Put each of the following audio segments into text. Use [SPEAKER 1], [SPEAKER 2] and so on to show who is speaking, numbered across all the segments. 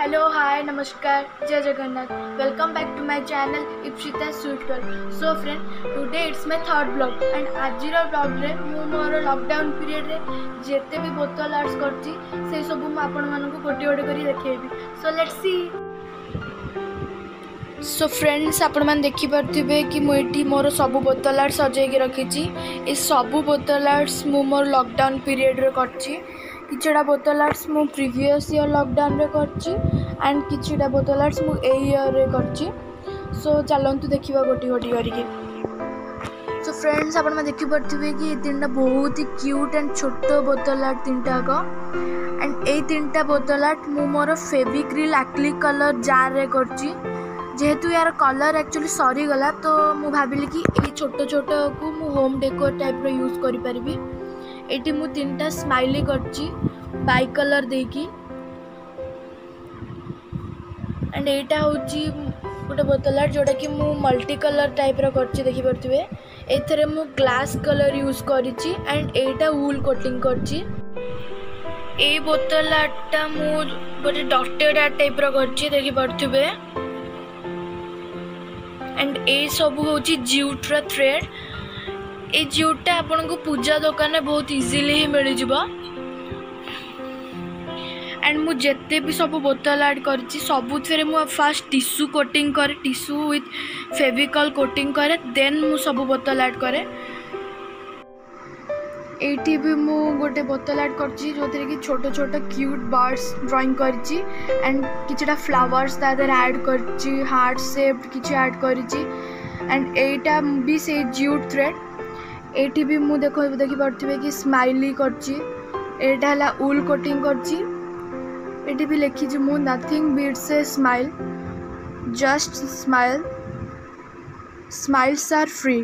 [SPEAKER 1] Hello hi नमस्कार जय Jagannath welcome back to my channel Ipsita sweet world. So friend today it's my third blog and आज blog रे मु मोर lockdown period रे जेते भी बोतल आर्ट्स करची से सब मु आपण मानन को गोटे गोटे करी देखेबी। So let's see. So friends आपण मान देखि परथिबे कि मु एठी मोर सब बोतल आर्ट सजाई के रखिची। ए सब बोतल आर्ट्स मु मोर लॉकडाउन पीरियड रे करची। किछटा बोतल आर्ट्स मु प्रीवियस ईयर लॉकडाउन रे करची एंड किछटा बोतल आर्ट्स मु ए ईयर रे करची। सो चलंतु देखिबा गोटी गोटी करके। सो फ्रेंड्स आपण मा देखि परथिबे कि ए तीनटा बहुत ही क्यूट एंड छोटो बोतल आर्ट तीनटा को एंड ए तीनटा बोतल आर्ट मु मोर फेविक्रिल एक्रिलिक कलर जार रे करची। जेहेतु यार कलर एक्चुअली सरी गला तो मु भाबिली कि ए छोटो छोटो को मु होम डेकोर टाइप रो यूज करि परबी। एटी मु तीनटा स्माइली करची बाई कलर देकी एंड एटा होची गोटे बोतल आर्ट जोटा कि मु मल्टी कलर टाइप रो करची। देखि परथिबे एथरे मु ग्लास कलर यूज करिची एंड एटा वूल कोटिंग करची। ए बोतल आर्टटा मु गोटे डॉटेड आर्ट टाइप रो करची। देखि परथिबे एंड ए सब होची ज्यूट रो थ्रेड। ए ज्यूटा आपन को पूजा दुकान में बहुत इजीली ही मिल जिवो एंड मु जेते भी सब बोतल आर्ट करची सबु थरे मु फर्स्ट टिश्यू कोटिंग करे, टिश्यू विथ फेविकॉल कोटिंग करे, देन मु सब बोतल आर्ट करे। एटी भी मु गोटे बोतल आर्ट करची जोथरे कि छोटो छोटो क्यूट बर्ड्स ड्राइंग करची एंड किछटा फ्लावर्स तादर ऐड करची, हार्ट शेप्ड किछ ऐड करची एंड एटा भी से ज्यूट थ्रेड। एटी भी मु देखि परथिबे कि स्माइली करची। एटा हला वूल कोटिंग करची। एटी भी लिखी जे मु nothing beats a smile, just smile, smiles are free.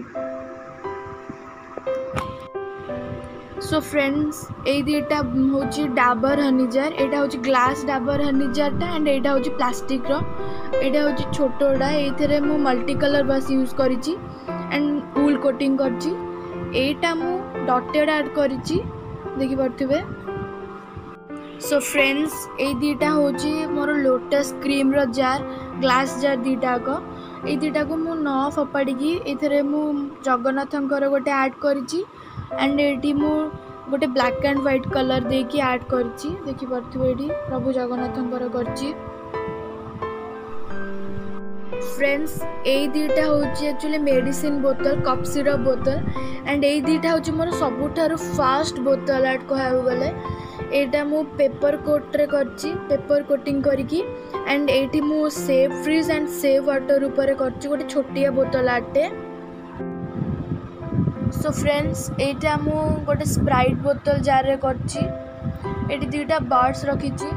[SPEAKER 1] So friends ए दीटा होची डाबर हनी जार। एटा होची ग्लास डाबर हनी जारटा एंड एटा होची प्लास्टिक रो। एटा होची छोटोडा। एथरे मु मल्टी कलर बस यूज करिची एंड वूल कोटिंग करची। एटा मु डॉटेड ऐड करिची देखि परथिबे। सो फ्रेंड्स ए दीटा होची मोर लोटस क्रीम रो जार, ग्लास जार दीटा को। ए दीटा को मु न फपाडी की एथरे मु जगन्नाथंकर गोटे ऐड करिची एंड एटी मु गोटे ब्लैक एंड व्हाइट कलर दे की ऐड करिची। देखि परथिबे एटी प्रभु जगन्नाथंकर करची। फ्रेंड्स ए दीटा होची एक्चुअली मेडिसिन बोतल, कफ सिरप बोतल एंड ए दीटा होची मोर सबुठारु फास्ट बोतल आर्ट कहबो गले। एटा मु पेपर कोट रे करची, पेपर कोटिंग करिकी एंड एटी मु save freeze and save water ऊपर करची गोटे छोटिया बोतल आर्टे। सो फ्रेंड्स एटा मु गोटे स्प्राइट बोतल जार रे करची। एटी दीटा बर्ड्स रखिची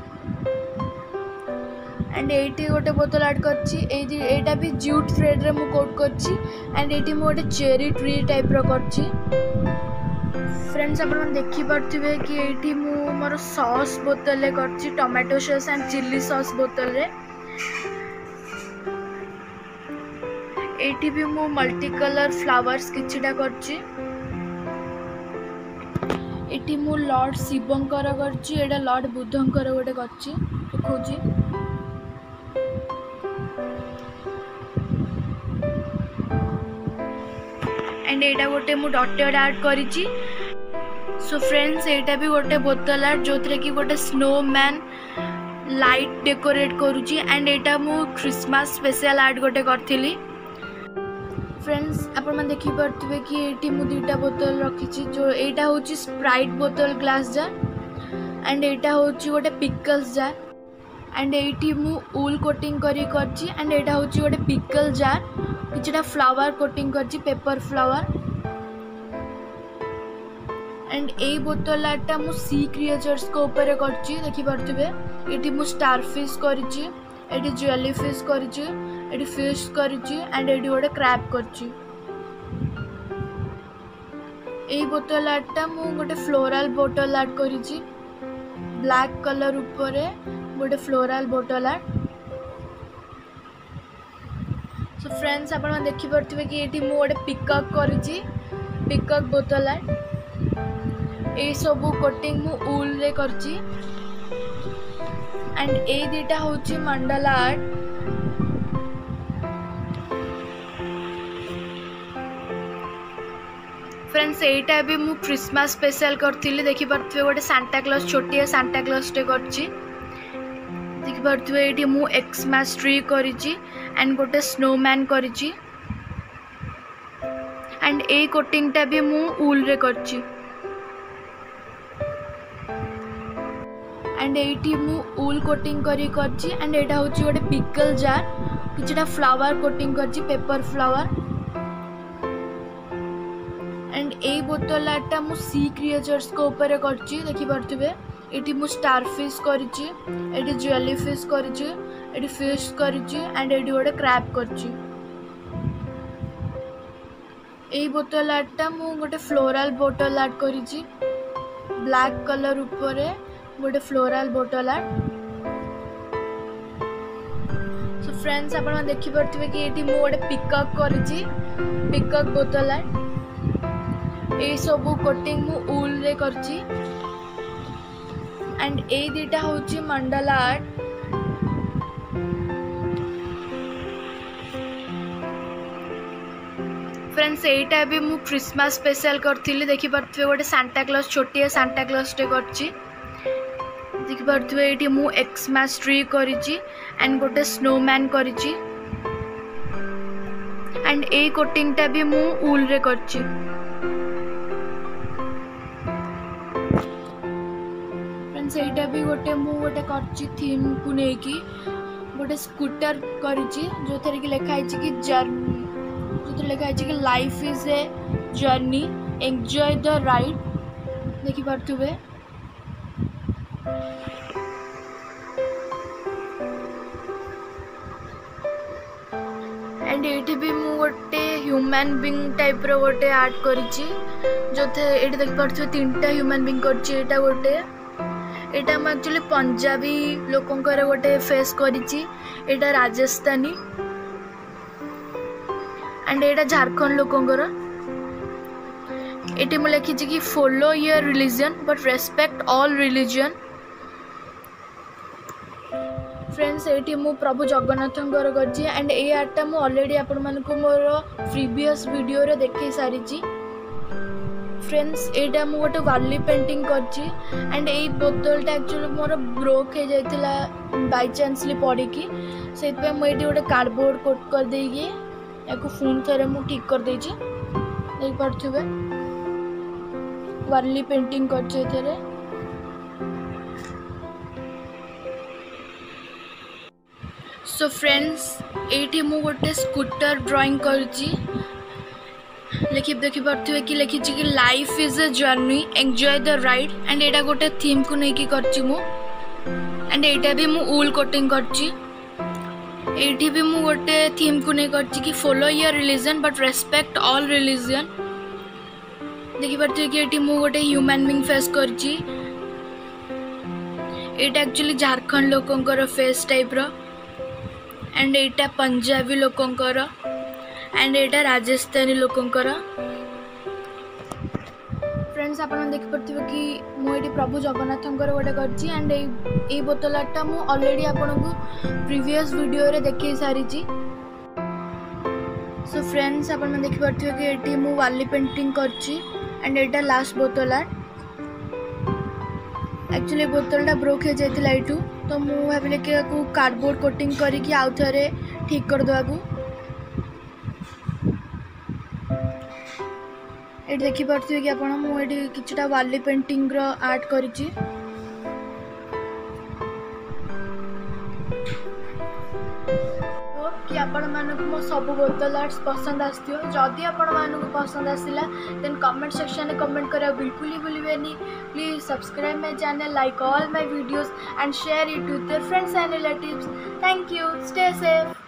[SPEAKER 1] एंड एटी गोटे बोतल ऐड करची। एटा भी ज्यूट थ्रेड रे मु कोट करची एंड एटी मु गोटे चेरी ट्री टाइप रो करची। फ्रेंड्स आपण मन देखि परथिबे कि एटी मु मोर सॉस बोतल ले करची, tomato sauce and chilli sauce बोतल रे। एटी भी मु मल्टी कलर फ्लावर्स किछटा करची। एटी मु लॉर्ड शिवंकर करची। एटा लॉर्ड बुद्धंकर गोटे करची देखौची। एंड एटा गोटे मु डॉटेड ऐड करिची। सो फ्रेंड्स एटा भी गोटे बोतल आर्ट जोथरे कि गोटे स्नोमैन लाइट डेकोरेट करूची एंड एटा मु क्रिसमस स्पेशल आर्ट गोटे करथिली। फ्रेंड्स आपण मन देखि परथिबे कि एटी मु दुटा बोतल रखिची। जो एटा होची स्प्राइट बोतल ग्लास जार एंड एटा होची गोटे पिकल्स जार एंड एटी मु वूल कोटिंग करची एंड एटा होची गोटे पिकल जार, किछटा फ्लावर कोटिंग करची, पेपर फ्लावर एंड ए बोतल आर्टटा मु सी क्रिएचर्स को ऊपर करची। देखि परथिबे एटी मु स्टारफिश करची, एटी जेलीफिश करची, एटी फिश करची एंड एटी गोटे क्रैब करची। ए बोतल आर्टटा मु गोटे फ्लोरल बोतल आर्ट करिची, ब्लैक कलर ऊपर गोटे फ्लोरल बोतल आर्ट। सो फ्रेंड्स आपण मन देखि परथिबे कि एटी मु गोटे पिकअप करिची, पिकअप बोतल आर्ट। ए सब कोटिंग मु वूल रे करची एंड ए दुटा होची मंडला आर्ट। फ्रेंड्स एटा भी मु क्रिसमस स्पेशल करथिली देखि परथि गोटे सांता क्लॉज छोटिया सांता क्लॉज टे करछि देखि परथि एटी मु एक्समास ट्री करिछि एंड गोटे स्नोमैन करिछि एंड ए कोटिंग टा भी मु ऊल रे करछि एंड एटी मु ऊल कोटिंग करी करछि एंड एटा होछि गोटे पिकल जार किछटा फ्लावर कोटिंग करछि पेपर फ्लावर एंड ए बोतल आर्टा मु सी क्रिएचर्स को ऊपर करछि देखि परथिबे एटी मु स्टार फिश करिछि एटी जेली फिश करिछि एटी फिश करिछि एंड एटी गोटे क्रैब करिछि। ए बोतल आर्टा मु गोटे फ्लोरल बोतल आर्ट करिछि ब्लैक कलर ऊपर गोटे फ्लोरल बोतल आर्ट। सो फ्रेंड्स आपण देखि परथिबे कि एटी मु गोटे पिकअप करिछि पिकअप बोतल आर्ट ए सबू कोटिंग मु ऊल रे करछि एंड ए दुटा होची मंडला आर्ट। फ्रेंड्स एटा भी मु क्रिसमस स्पेशल करथिली देखि परथि गोटे सांता क्लॉज छोटिया सांता क्लॉज टे करछि देखि परथि एटी मु एक्समास ट्री करिछि एंड गोटे स्नोमैन करिछि एंड ए कोटिंग टा भी मु ऊल रे करछि। सेटा भी गोटे मु गोटे करछि थीम को नेकी गोटे स्कूटर करिछि जो थरे कि लिखाइ छि कि जर्नी जो थरे लिखाइ छि कि life is a journey enjoy the ride देखि परथुबे एंड एटी भी मु गोटे ह्यूमन बीइंग टाइप रो गोटे आर्ट करिछि जो थे एटी देखि परथुबे तीनटा ह्यूमन बीइंग करछि एटा गोटे एटा हम एक्चुअली पंजाबी लोकंकर गोटे face करिछि Etah Rajasthani and Etah Jharkhand लोकंकर eighty मु लिखिछि कि follow your religion but respect all religion. Friends एटी मु प्रभु जगन्नाथंकर करछि एंड ए आर्टटा मु ऑलरेडी आपण मानको मोर प्रीवियस वीडियो रे देखै सारिछि। फ्रेंड्स एटा मु गोटे वाली पेंटिंग करछि एंड ए बोतलटा एक्चुअली मोर ब्रोक हो जाइतिला बाय चांसली पड़ी कि सेतपे मु एटी गोटे कार्डबोर्ड कोट कर देगी याको फोन थरे मु ठीक कर देछि देख परथुबे वाली पेंटिंग करछि एथरे। सो फ्रेंड्स एटी मु गोटे स्कूटर ड्राइंग करछि देखि परथुबे कि लिखि कि life is a journey enjoy the ride and एटा गोटे थीम को नेकी करछि मु एंड एटा भी मु ऊल कोटिंग करछि एटी भी मु गोटे थीम को नै करछि कि follow your religion but respect all religion देखि परथुबे कि एटी मु गोटे ह्यूमन बीइंग फेस करछि एटा एक्चुअली झारखंड लोकंकर फेस टाइप रो एंड एटा Punjabi लोकंकर and Etah Rajasthani लोकंकर। Friends आपण देखि परथिबे कि मु एटी प्रभु जगन्नाथंकर गोटे करछि एंड ए बोतल आर्टटा मु ऑलरेडी आपण को प्रीवियस वीडियो रे देखै सारिछि। सो फ्रेंड्स आपण देखि परथिबे कि एटी मु वाली पेंटिंग करछि एंड एटा लास्ट बोतल आर्ट एक्चुअली बोतलटा ब्रोक हो जाइतिला एटू तो मु भाबिले कि कार्डबोर्ड कोटिंग करी कि आउ थरे ठीक कर दवाकू ये देखि परथिबे कि आपण मु एठी किछटा वाली पेंटिंग रो आर्ट करिछि कि आपण मानक मो सब बोतल आर्ट्स पसंद आस्थियो जदि आपण मानक पसंद आसिला देन कमेंट सेक्शन में कमेंट करा बिल्कुल ही भूलिबेनी। Please subscribe my channel like all my videos and share it with your friends and relatives. Thank you stay safe.